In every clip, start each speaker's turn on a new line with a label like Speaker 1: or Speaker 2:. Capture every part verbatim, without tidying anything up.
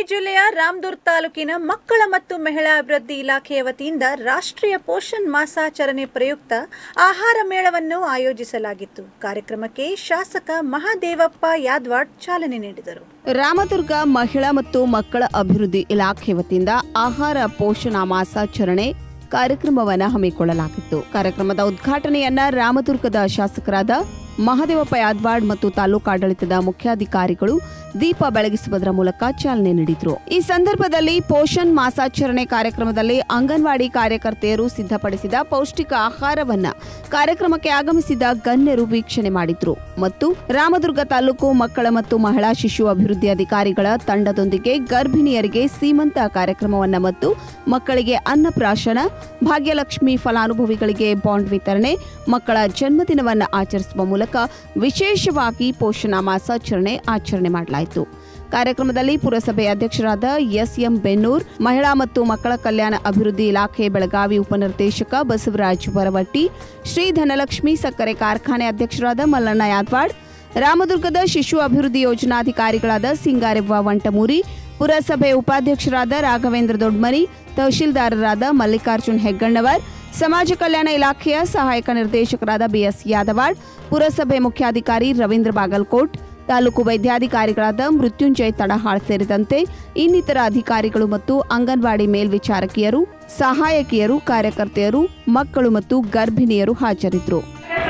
Speaker 1: ಜಿಲ್ಲೆಯ ರಾಮದುರ್ಗ ತಾಲೂಕಿನ ಮಕ್ಕಳ ಮತ್ತು ಮಹಿಳಾ ಅಭಿವೃದ್ಧಿ ಇಲಾಖೆಯ ವತಿಯಿಂದ ರಾಷ್ಟ್ರೀಯ ಪೋಷಣ್ ಮಾಸಾಚರಣೆ ಪ್ರಯುಕ್ತ ಆಹಾರ ಮೇಳವನ್ನು ಆಯೋಜಿಸಲಾಗಿತ್ತು. ಕಾರ್ಯಕ್ರಮಕ್ಕೆ ಶಾಸಕ ಮಹಾದೇವಪ್ಪ ಯಾದವಾಡ್ ಚಾಲನೆ ನೀಡಿದರು.
Speaker 2: ರಾಮದುರ್ಗ ಮಹಿಳಾ ಮತ್ತು ಮಕ್ಕಳ ಅಭಿವೃದ್ಧಿ ಇಲಾಖೆ ವತಿಯಿಂದ ಆಹಾರ ಪೋಷಣಾ ಮಾಸಾಚರಣೆ ಕಾರ್ಯಕ್ರಮವನ್ನು ಹಮ್ಮಿಕೊಳ್ಳಲಾಗಿತ್ತು. ಕಾರ್ಯಕ್ರಮದ ಉದ್ಘಾಟನೆಯನ್ನ ರಾಮದುರ್ಗದ ಶಾಸಕರಾದ ಮಹಾದೇವಪ್ಪ ಯಾದವಾಡ್ ಮತ್ತು ತಾಲೂಕಾಡಳಿತದ ಮುಖ್ಯಾಧಿಕಾರಿಗಳು ದೀಪ ಬೆಳಗಿಸುವುದರ ಮೂಲಕ ಚಾಲನೆ ನೀಡಿದರು. ಈ ಸಂದರ್ಭದಲ್ಲಿ ಪೋಷಣ್ ಮಾಸಾಚರಣೆ ಕಾರ್ಯಕ್ರಮದಲ್ಲಿ ಅಂಗನವಾಡಿ ಕಾರ್ಯಕರ್ತೆಯರು ಸಿದ್ಧಪಡಿಸಿದ ಪೌಷ್ಟಿಕ ಆಹಾರವನ್ನ ಕಾರ್ಯಕ್ರಮಕ್ಕೆ ಆಗಮಿಸಿದ ಗಣ್ಯರು ವೀಕ್ಷಣೆ ಮಾಡಿದ್ರು ಮತ್ತು ರಾಮದುರ್ಗ ತಾಲೂಕು ಮಕ್ಕಳ ಮತ್ತು ಮಹಿಳಾ ಶಿಶು ಅಭಿವೃದ್ಧಿ ಅಧಿಕಾರಿಗಳ ತಂಡದೊಂದಿಗೆ ಗರ್ಭಿಣಿಯರಿಗೆ ಸೀಮಂತ ಕಾರ್ಯಕ್ರಮವನ್ನ ಮತ್ತು ಮಕ್ಕಳಿಗೆ ಅನ್ನಪ್ರಾಶನ, ಭಾಗ್ಯಲಕ್ಷ್ಮಿ ಫಲಾನುಭವಿಗಳಿಗೆ ಬಾಂಡ್ ವಿತರಣೆ, ಮಕ್ಕಳ ಜನ್ಮದಿನವನ್ನ ಆಚರಿಸುವ ಮೂಲಕ ವಿಶೇಷವಾಗಿ ಪೋಷಣಾ ಮಾಸಾಚರಣೆ ಆಚರಣೆ ಮಾಡಲಾಯಿತು. ಕಾರ್ಯಕ್ರಮದಲ್ಲಿ ಪುರಸಭೆ ಅಧ್ಯಕ್ಷರಾದ ಎಸ್ ಎಂ ಬೆನ್ನೂರ್, ಮಹಿಳಾ ಮತ್ತು ಮಕ್ಕಳ ಕಲ್ಯಾಣ ಅಭಿವೃದ್ಧಿ ಇಲಾಖೆ ಬೆಳಗಾವಿ ಉಪನಿರ್ದೇಶಕ ಬಸವರಾಜ್ ಬರವಟ್ಟಿ, ಶ್ರೀ ಧನಲಕ್ಷ್ಮಿ ಸಕ್ಕರೆ ಕಾರ್ಖಾನೆ ಅಧ್ಯಕ್ಷರಾದ ಮಲ್ಲಣ್ಣ ಯಾದವಾಡ್, ರಾಮದುರ್ಗದ ಶಿಶು ಅಭಿವೃದ್ಧಿ ಯೋಜನಾಧಿಕಾರಿಗಳಾದ ಸಿಂಗಾರೆವ್ವ ವಂಟಮೂರಿ, ಪುರಸಭೆ ಉಪಾಧ್ಯಕ್ಷರಾದ ರಾಘವೇಂದ್ರ ದೊಡ್ಮನಿ, ತಹಶೀಲ್ದಾರರಾದ ಮಲ್ಲಿಕಾರ್ಜುನ್ ಹೆಗ್ಗಣ್ಣವರ್, ಸಮಾಜ ಕಲ್ಯಾಣ ಇಲಾಖೆಯ ಸಹಾಯಕ ನಿರ್ದೇಶಕರಾದ ಬಿಎಸ್ ಯಾದವಾಡ್, ಪುರಸಭೆ ಮುಖ್ಯಾಧಿಕಾರಿ ರವೀಂದ್ರ ಬಾಗಲಕೋಟ್, ತಾಲೂಕು ವೈದ್ಯಾಧಿಕಾರಿಗಳಾದ ಮೃತ್ಯುಂಜಯ ತಡಹಾಳ್ ಸೇರಿದಂತೆ ಇನ್ನಿತರ ಅಧಿಕಾರಿಗಳು ಮತ್ತು ಅಂಗನವಾಡಿ ಮೇಲ್ವಿಚಾರಕಿಯರು, ಸಹಾಯಕಿಯರು, ಕಾರ್ಯಕರ್ತೆಯರು, ಮಕ್ಕಳು ಮತ್ತು ಗರ್ಭಿಣಿಯರು ಹಾಜರಿದ್ದರು.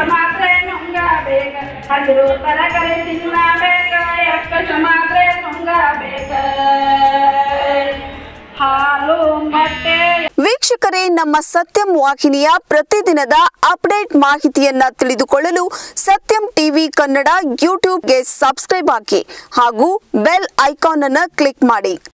Speaker 3: ವೀಕ್ಷಕರೇ, ನಮ್ಮ ಸತ್ಯಂ ವಾಹಿನಿಯ ಪ್ರತಿದಿನದ ಅಪ್ಡೇಟ್ ಮಾಹಿತಿಯನ್ನ ತಿಳಿದುಕೊಳ್ಳಲು ಸತ್ಯಂ ಟಿವಿ ಕನ್ನಡ ಯೂಟ್ಯೂಬ್ಗೆ ಸಬ್ಸ್ಕ್ರೈಬ್ ಹಾಕಿ ಹಾಗೂ ಬೆಲ್ ಐಕಾನ್ ಅನ್ನು ಕ್ಲಿಕ್ ಮಾಡಿ.